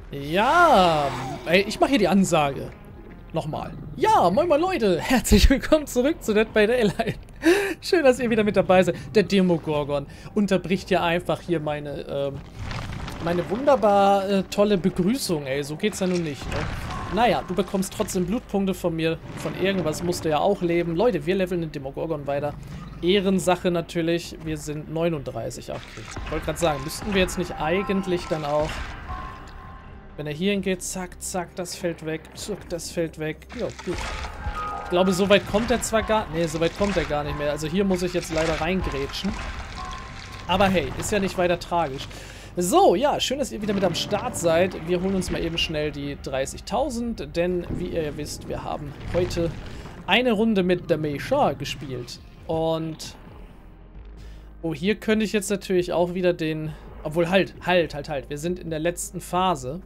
Ja, ey, ich mache hier die Ansage. Nochmal. Ja, moin moin Leute, herzlich willkommen zurück zu Dead by Daylight. Schön, dass ihr wieder mit dabei seid. Der Demogorgon unterbricht hier einfach hier meine wunderbar tolle Begrüßung, ey. So geht's ja nun nicht, ne? Naja, du bekommst trotzdem Blutpunkte von mir. Von irgendwas musst du ja auch leben. Leute, wir leveln den Demogorgon weiter. Ehrensache natürlich. Wir sind 39. Okay. Ich wollte gerade sagen, müssten wir jetzt nicht eigentlich dann auch... Wenn er hier hingeht, zack, zack, das fällt weg, zack, das fällt weg. Ja, gut. Ich glaube, so weit kommt er zwar gar... Nee, so weit kommt er gar nicht mehr. Also hier muss ich jetzt leider reingrätschen. Aber hey, ist ja nicht weiter tragisch. So, ja, schön, dass ihr wieder mit am Start seid. Wir holen uns mal eben schnell die 30.000, denn wie ihr ja wisst, wir haben heute eine Runde mit der Meisha gespielt. Und... Oh, hier könnte ich jetzt natürlich auch wieder den... Obwohl, halt. Wir sind in der letzten Phase.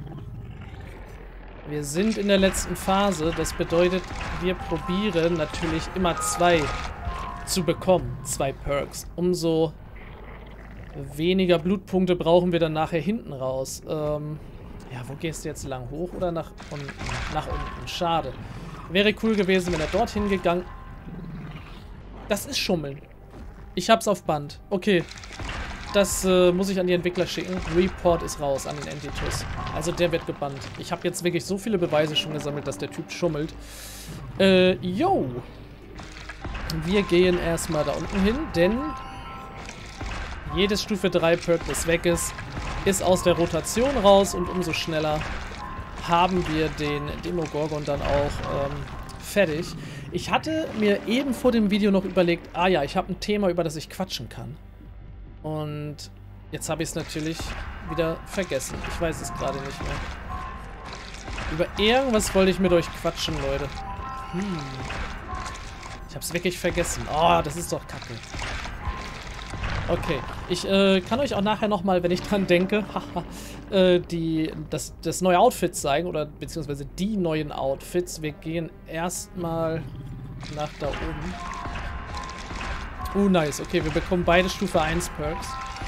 Wir sind in der letzten Phase. Das bedeutet, wir probieren natürlich immer 2 zu bekommen. 2 Perks. Umso weniger Blutpunkte brauchen wir dann nachher hinten raus. Ja, wo gehst du jetzt lang? Hoch oder nach unten? Nach unten. Schade. Wäre cool gewesen, wenn er dorthin gegangen... Das ist Schummeln. Ich hab's auf Band. Okay. Das muss ich an die Entwickler schicken. Report ist raus an den Entitus. Also der wird gebannt. Ich habe jetzt wirklich so viele Beweise schon gesammelt, dass der Typ schummelt. Yo. Wir gehen erstmal da unten hin, denn jedes Stufe 3 Perk, das weg ist aus der Rotation raus und umso schneller haben wir den Demogorgon dann auch fertig. Ich hatte mir eben vor dem Video noch überlegt, ah ja, ich habe ein Thema, über das ich quatschen kann. Und jetzt habe ich es natürlich wieder vergessen. Ich weiß es gerade nicht mehr. Über irgendwas wollte ich mit euch quatschen, Leute. Ich habe es wirklich vergessen. Oh, das ist doch kacke. Okay, ich kann euch auch nachher nochmal, wenn ich dran denke, das neue Outfit zeigen. Oder beziehungsweise die neuen Outfits. Wir gehen erstmal nach da oben. Nice. Okay, wir bekommen beide Stufe 1 Perks.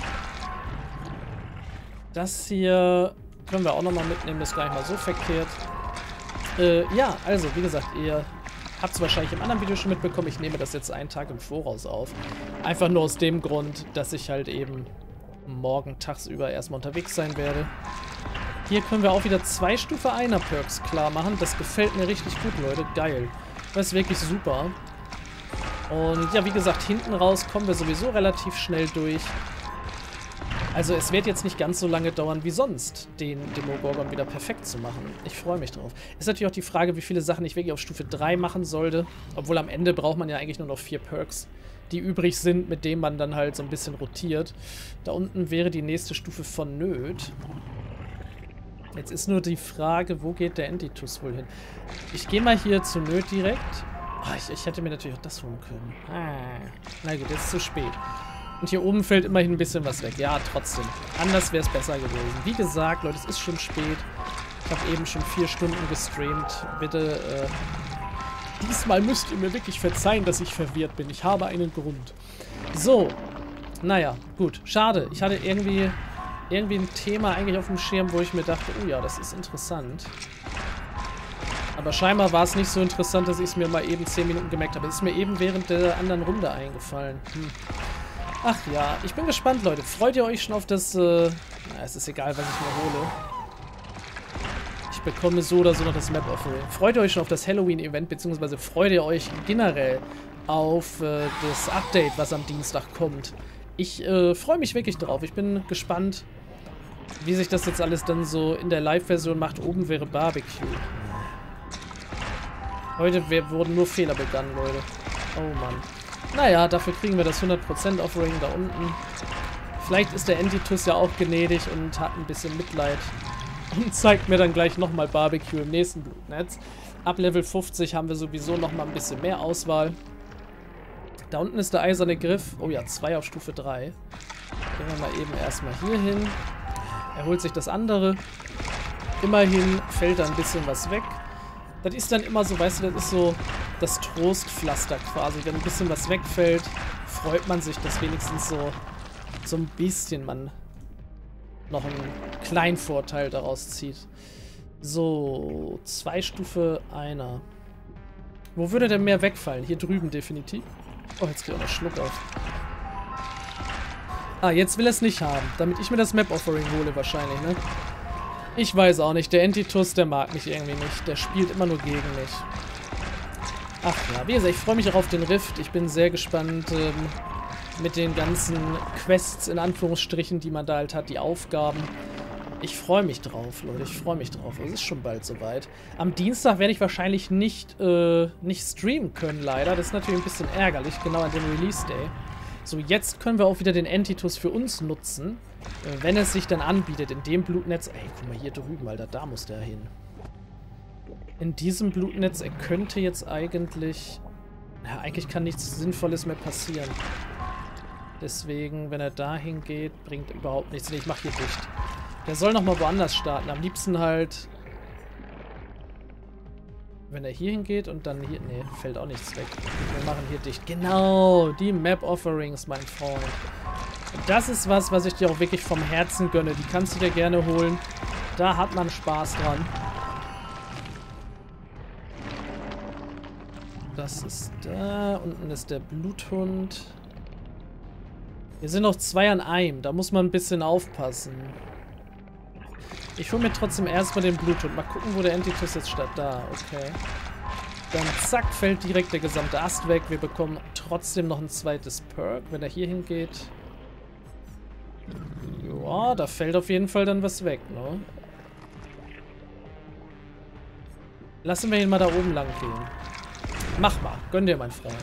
Das hier können wir auch nochmal mitnehmen, das ist gar nicht mal so verkehrt. Ja, also, wie gesagt, ihr habt es wahrscheinlich im anderen Video schon mitbekommen. Ich nehme das jetzt einen Tag im Voraus auf. Einfach nur aus dem Grund, dass ich halt eben morgen tagsüber erstmal unterwegs sein werde. Hier können wir auch wieder 2 Stufe 1er Perks klar machen. Das gefällt mir richtig gut, Leute. Geil. Das ist wirklich super. Und ja, wie gesagt, hinten raus kommen wir sowieso relativ schnell durch. Also es wird jetzt nicht ganz so lange dauern wie sonst, den Demogorgon wieder perfekt zu machen. Ich freue mich drauf. Ist natürlich auch die Frage, wie viele Sachen ich wirklich auf Stufe 3 machen sollte. Obwohl am Ende braucht man ja eigentlich nur noch 4 Perks, die übrig sind, mit denen man dann halt so ein bisschen rotiert. Da unten wäre die nächste Stufe vonnöt. Jetzt ist nur die Frage, wo geht der Entitus wohl hin? Ich gehe mal hier zu Nöt direkt. Oh, ich hätte mir natürlich auch das holen können. Na gut, jetzt ist zu spät. Und hier oben fällt immerhin ein bisschen was weg. Ja, trotzdem. Anders wäre es besser gewesen. Wie gesagt, Leute, es ist schon spät. Ich habe eben schon 4 Stunden gestreamt. Bitte, diesmal müsst ihr mir wirklich verzeihen, dass ich verwirrt bin. Ich habe einen Grund. So. Naja, gut. Schade. Ich hatte irgendwie ein Thema eigentlich auf dem Schirm, wo ich mir dachte, oh ja, das ist interessant. Aber scheinbar war es nicht so interessant, dass ich es mir mal eben 10 Minuten gemerkt habe. Es ist mir eben während der anderen Runde eingefallen. Ach ja, ich bin gespannt, Leute. Freut ihr euch schon auf das... es ist egal, was ich mir hole. Ich bekomme so oder so noch das Map-Offering. Freut ihr euch schon auf das Halloween-Event, beziehungsweise freut ihr euch generell auf das Update, was am Dienstag kommt? Ich freue mich wirklich drauf. Ich bin gespannt, wie sich das jetzt alles dann so in der Live-Version macht. Oben wäre Barbecue. Heute wurden nur Fehler begangen, Leute. Oh Mann. Naja, dafür kriegen wir das 100% Offering da unten. Vielleicht ist der Entitus ja auch gnädig und hat ein bisschen Mitleid. Und zeigt mir dann gleich nochmal Barbecue im nächsten Blutnetz. Ab Level 50 haben wir sowieso nochmal ein bisschen mehr Auswahl. Da unten ist der eiserne Griff. Oh ja, 2 auf Stufe 3. Gehen wir mal eben erstmal hier hin. Er holt sich das andere. Immerhin fällt da ein bisschen was weg. Das ist dann immer so, weißt du, das ist so das Trostpflaster quasi. Wenn ein bisschen was wegfällt, freut man sich, dass wenigstens so ein bisschen man noch einen kleinen Vorteil daraus zieht. So, 2 Stufe 1. Wo würde denn mehr wegfallen? Hier drüben definitiv. Oh, jetzt krieg ich auch noch Schluck auf. Ah, jetzt will er es nicht haben, damit ich mir das Map-Offering hole wahrscheinlich, ne? Ich weiß auch nicht, der Entitus, der mag mich irgendwie nicht. Der spielt immer nur gegen mich. Ach ja, wie gesagt, ich freue mich auch auf den Rift. Ich bin sehr gespannt mit den ganzen Quests in Anführungsstrichen, die man da halt hat, die Aufgaben. Ich freue mich drauf, Leute, ich freue mich drauf. Es ist schon bald soweit. Am Dienstag werde ich wahrscheinlich nicht streamen können, leider. Das ist natürlich ein bisschen ärgerlich, genau an dem Release-Day. So, jetzt können wir auch wieder den Entitus für uns nutzen, wenn es sich dann anbietet. In dem Blutnetz... Ey, guck mal hier drüben, Alter, da muss der hin. In diesem Blutnetz, er könnte jetzt eigentlich... Ja, eigentlich kann nichts Sinnvolles mehr passieren. Deswegen, wenn er dahin geht, bringt überhaupt nichts. Nee, ich mach hier dicht. Der soll nochmal woanders starten. Am liebsten halt... Wenn er hier hingeht und dann hier... Nee, fällt auch nichts weg. Wir machen hier dicht. Genau, die Map-Offerings, mein Freund. Und das ist was ich dir auch wirklich vom Herzen gönne. Die kannst du dir gerne holen. Da hat man Spaß dran. Das ist da. Unten ist der Bluthund. Hier sind noch 2 an einem. Da muss man ein bisschen aufpassen. Ich hole mir trotzdem erstmal den Bluthund. Mal gucken, wo der Entitus jetzt steht. Da, okay. Dann zack, fällt direkt der gesamte Ast weg. Wir bekommen trotzdem noch ein zweites Perk, wenn er hier hingeht. Ja, da fällt auf jeden Fall dann was weg, ne? Lassen wir ihn mal da oben lang gehen. Mach mal. Gönn dir, mein Freund.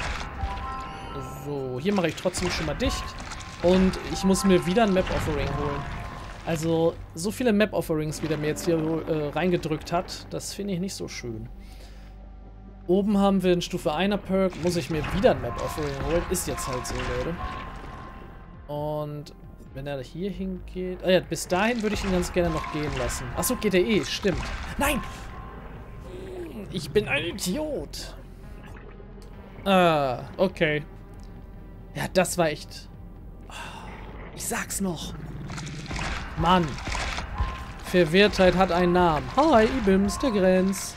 So, hier mache ich trotzdem schon mal dicht. Und ich muss mir wieder ein Map-Offering holen. Also, so viele Map-Offerings, wie der mir jetzt hier reingedrückt hat, das finde ich nicht so schön. Oben haben wir einen Stufe 1er Perk. Muss ich mir wieder ein Map-Offering holen? Ist jetzt halt so, Leute. Und wenn er hier hingeht... Ah ja, bis dahin würde ich ihn ganz gerne noch gehen lassen. Achso, geht er eh, stimmt. Nein! Ich bin ein Idiot. Ah, okay. Ja, das war echt... Ich sag's noch. Mann. Verwirrtheit hat einen Namen. Hi, Ibims, der Grenz.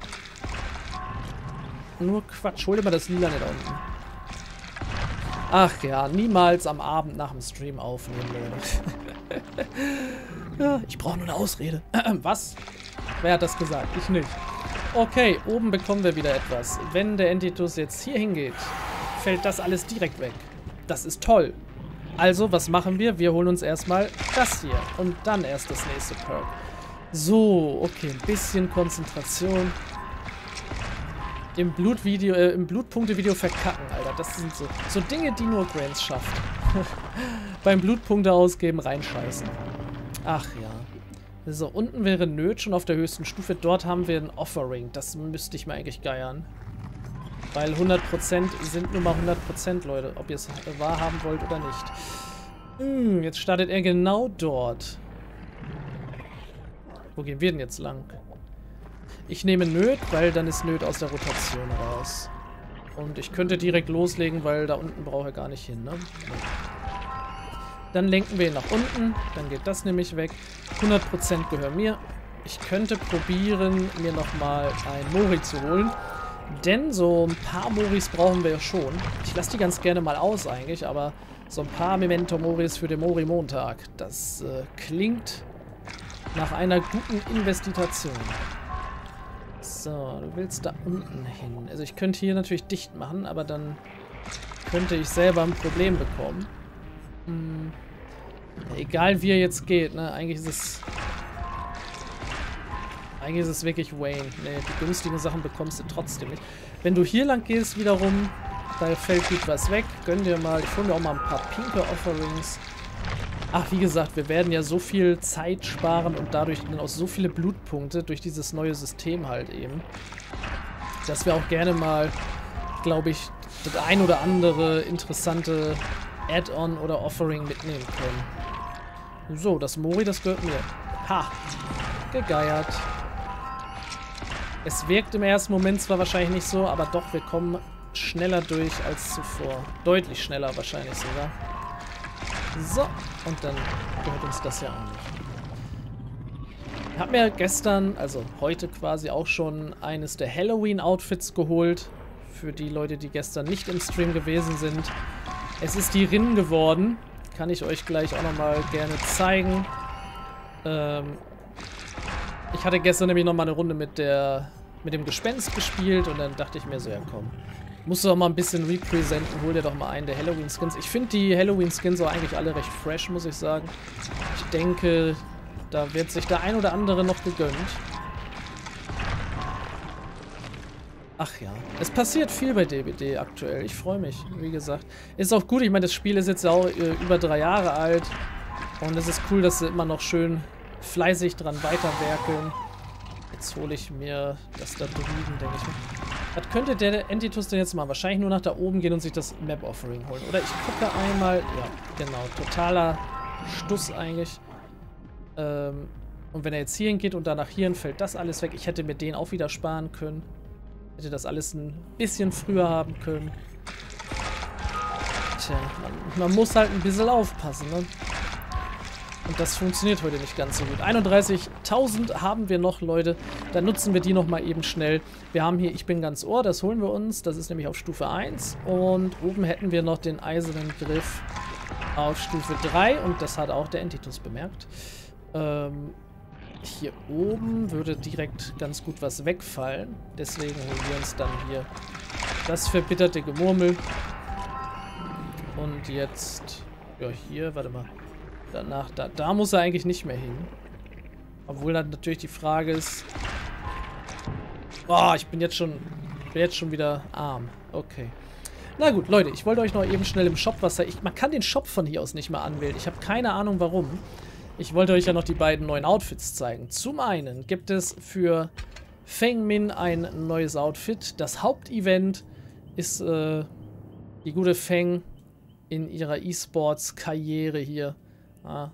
Nur Quatsch. Hol dir mal das Lila nicht unten. Ach ja, niemals am Abend nach dem Stream aufnehmen, Leute. Ja, ich brauche nur eine Ausrede. Was? Wer hat das gesagt? Ich nicht. Okay, oben bekommen wir wieder etwas. Wenn der Entitus jetzt hier hingeht, fällt das alles direkt weg. Das ist toll. Also, was machen wir? Wir holen uns erstmal das hier und dann erst das nächste Perk. So, okay, ein bisschen Konzentration. Im Blutpunkte-Video verkacken, Alter. Das sind so Dinge, die nur Grants schafft. Beim Blutpunkte ausgeben, reinscheißen. Ach ja. So, unten wäre Nöt schon auf der höchsten Stufe. Dort haben wir ein Offering. Das müsste ich mir eigentlich geiern. Weil 100% sind nun mal 100%, Leute. Ob ihr es wahrhaben wollt oder nicht. Jetzt startet er genau dort. Wo gehen wir denn jetzt lang? Ich nehme Nöt, weil dann ist Nöt aus der Rotation raus. Und ich könnte direkt loslegen, weil da unten braucht er gar nicht hin, ne? Dann lenken wir ihn nach unten. Dann geht das nämlich weg. 100% gehören mir. Ich könnte probieren, mir nochmal ein Mori zu holen. Denn so ein paar Moris brauchen wir ja schon. Ich lasse die ganz gerne mal aus eigentlich, aber so ein paar Memento-Moris für den Mori-Montag. Das klingt nach einer guten Investition. So, du willst da unten hin. Also ich könnte hier natürlich dicht machen, aber dann könnte ich selber ein Problem bekommen. Egal wie er jetzt geht, ne? Eigentlich ist es wirklich Wayne. Ne, die günstigen Sachen bekommst du trotzdem nicht. Wenn du hier lang gehst wiederum, da fällt gut was weg. Gönn dir mal. Ich hole mir auch mal ein paar pinke Offerings. Ach, wie gesagt, wir werden ja so viel Zeit sparen und dadurch dann auch so viele Blutpunkte durch dieses neue System halt eben, dass wir auch gerne mal, glaube ich, das ein oder andere interessante Add-on oder Offering mitnehmen können. So, das Mori, das gehört mir. Ha! Gegeiert. Es wirkt im ersten Moment zwar wahrscheinlich nicht so, aber doch, wir kommen schneller durch als zuvor. Deutlich schneller wahrscheinlich sogar. So, und dann gehört uns das ja auch nicht. Ich habe mir gestern, also heute quasi auch schon eines der Halloween-Outfits geholt. Für die Leute, die gestern nicht im Stream gewesen sind. Es ist die Rin geworden. Kann ich euch gleich auch nochmal gerne zeigen. Ich hatte gestern nämlich nochmal eine Runde mit dem Gespenst gespielt und dann dachte ich mir so, ja komm, musst du doch mal ein bisschen representen, hol dir doch mal einen der Halloween-Skins. Ich finde die Halloween-Skins auch eigentlich alle recht fresh, muss ich sagen. Ich denke, da wird sich der ein oder andere noch gegönnt. Ach ja, es passiert viel bei DBD aktuell. Ich freue mich, wie gesagt. Ist auch gut, ich meine, das Spiel ist jetzt auch über 3 Jahre alt. Und es ist cool, dass sie immer noch schön fleißig dran weiterwerkeln. Jetzt hole ich mir das da drüben, denke ich. Was könnte der Entitus denn jetzt machen? Wahrscheinlich nur nach da oben gehen und sich das Map-Offering holen. Oder ich gucke einmal. Ja, genau. Totaler Stuss eigentlich. Und wenn er jetzt hierhin geht und danach hierhin, fällt das alles weg. Ich hätte mir den auch wieder sparen können. Hätte das alles ein bisschen früher haben können. Tja, man muss halt ein bisschen aufpassen, ne? Und das funktioniert heute nicht ganz so gut. 31.000 haben wir noch, Leute. Dann nutzen wir die nochmal eben schnell. Wir haben hier Ich bin ganz Ohr, das holen wir uns. Das ist nämlich auf Stufe 1. Und oben hätten wir noch den eisernen Griff auf Stufe 3. Und das hat auch der Entitus bemerkt. Hier oben würde direkt ganz gut was wegfallen. Deswegen holen wir uns dann hier das verbitterte Gemurmel. Und jetzt, ja hier, warte mal. Danach, da muss er eigentlich nicht mehr hin. Obwohl dann natürlich die Frage ist... Oh, ich bin jetzt schon wieder arm. Okay. Na gut, Leute, ich wollte euch noch eben schnell im Shop was sagen. Man kann den Shop von hier aus nicht mehr anwählen. Ich habe keine Ahnung, warum. Ich wollte euch ja noch die beiden neuen Outfits zeigen. Zum einen gibt es für Feng Min ein neues Outfit. Das Hauptevent ist die gute Feng in ihrer E-Sports-Karriere hier. Ah.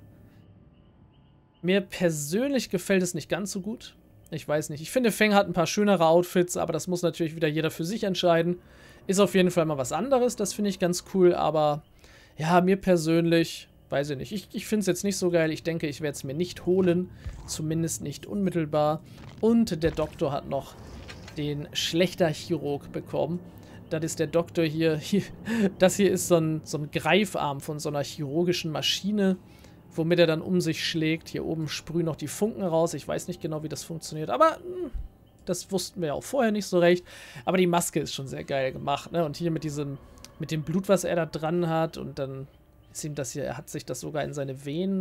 Mir persönlich gefällt es nicht ganz so gut. Ich weiß nicht. Ich finde, Feng hat ein paar schönere Outfits, aber das muss natürlich wieder jeder für sich entscheiden. Ist auf jeden Fall mal was anderes. Das finde ich ganz cool, aber ja, mir persönlich... Weiß ich nicht. Ich finde es jetzt nicht so geil. Ich denke, ich werde es mir nicht holen. Zumindest nicht unmittelbar. Und der Doktor hat noch den schlechter Chirurg bekommen. Das ist der Doktor hier. Das hier ist so ein Greifarm von so einer chirurgischen Maschine, womit er dann um sich schlägt. Hier oben sprühen noch die Funken raus. Ich weiß nicht genau, wie das funktioniert. Aber das wussten wir ja auch vorher nicht so recht. Aber die Maske ist schon sehr geil gemacht, ne? Und hier mit dem Blut, was er da dran hat. Und dann... ihm das hier, er hat sich das sogar in seine Venen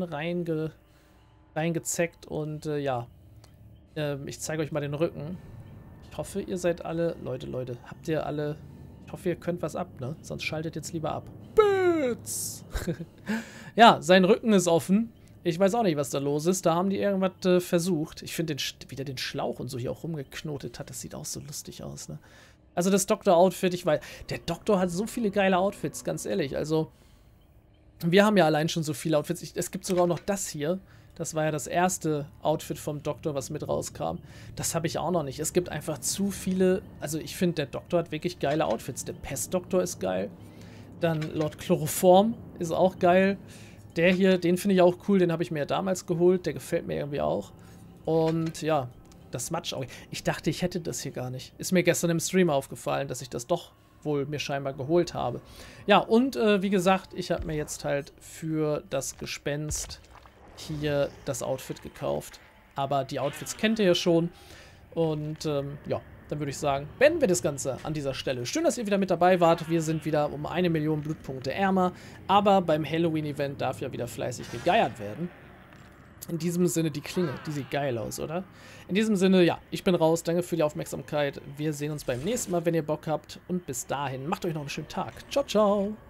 reingezeckt und ja, ich zeige euch mal den Rücken. Ich hoffe, ihr seid alle, Leute, habt ihr alle, ich hoffe, ihr könnt was ab, ne? Sonst schaltet jetzt lieber ab. Bits! Ja, sein Rücken ist offen. Ich weiß auch nicht, was da los ist. Da haben die irgendwas versucht. Ich finde, wie der den Schlauch und so hier auch rumgeknotet hat, das sieht auch so lustig aus, ne? Also das Doktor-Outfit, ich weiß, der Doktor hat so viele geile Outfits, ganz ehrlich, also... Wir haben ja allein schon so viele Outfits. Es gibt sogar noch das hier. Das war ja das erste Outfit vom Doktor, was mit rauskam. Das habe ich auch noch nicht. Es gibt einfach zu viele... Also ich finde, der Doktor hat wirklich geile Outfits. Der Pestdoktor ist geil. Dann Lord Chloroform ist auch geil. Der hier, den finde ich auch cool. Den habe ich mir ja damals geholt. Der gefällt mir irgendwie auch. Und ja, das Matschauge. Ich dachte, ich hätte das hier gar nicht. Ist mir gestern im Stream aufgefallen, dass ich das doch... wohl mir scheinbar geholt habe. Ja, und wie gesagt, ich habe mir jetzt halt für das Gespenst hier das Outfit gekauft. Aber die Outfits kennt ihr ja schon. Und ja, dann würde ich sagen, beenden wir das Ganze an dieser Stelle. Schön, dass ihr wieder mit dabei wart. Wir sind wieder um 1 Million Blutpunkte ärmer. Aber beim Halloween-Event darf ja wieder fleißig gegeiert werden. In diesem Sinne, die Klinge, die sieht geil aus, oder? In diesem Sinne, ja, ich bin raus. Danke für die Aufmerksamkeit. Wir sehen uns beim nächsten Mal, wenn ihr Bock habt. Und bis dahin, macht euch noch einen schönen Tag. Ciao, ciao.